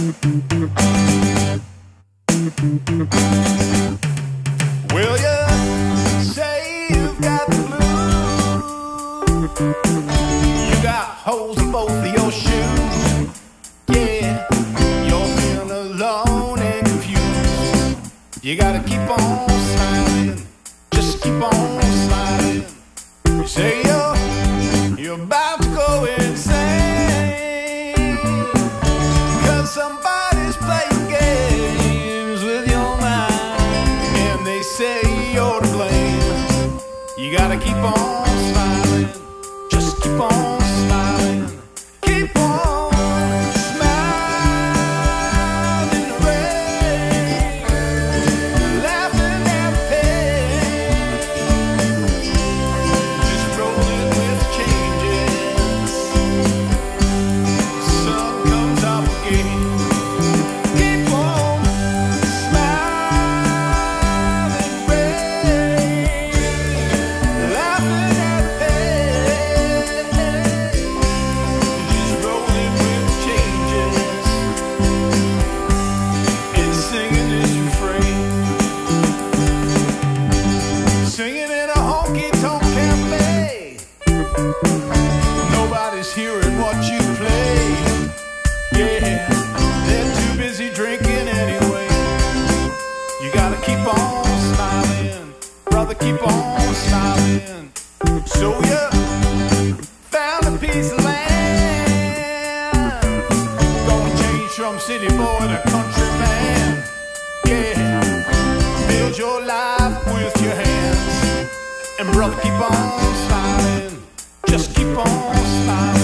Well, you say you've got the blues. You got holes in both of your shoes. Yeah, you're feeling alone and confused. You gotta keep on smiling, just keep on smiling. You say you're about to go insane, 'cause somebody's playing games with your mind, and they say you're to blame. You gotta keep on smiling, just keep on smiling. Keep on smiling in the rain, laughing at the pain, just rolling with changes. Sun comes up again. Keep on smiling, rain, laughing at the pain, just rolling with changes, and singing this refrain. Singing in a honky-tonk cafe. Nobody's hearing what you play. Yeah, they're too busy drinking anyway. You gotta keep on smiling, brother, keep on smiling. So you found a piece of land, gonna change from city boy to country man. Yeah, build your life with your hands, and brother, keep on smiling, just keep on smiling.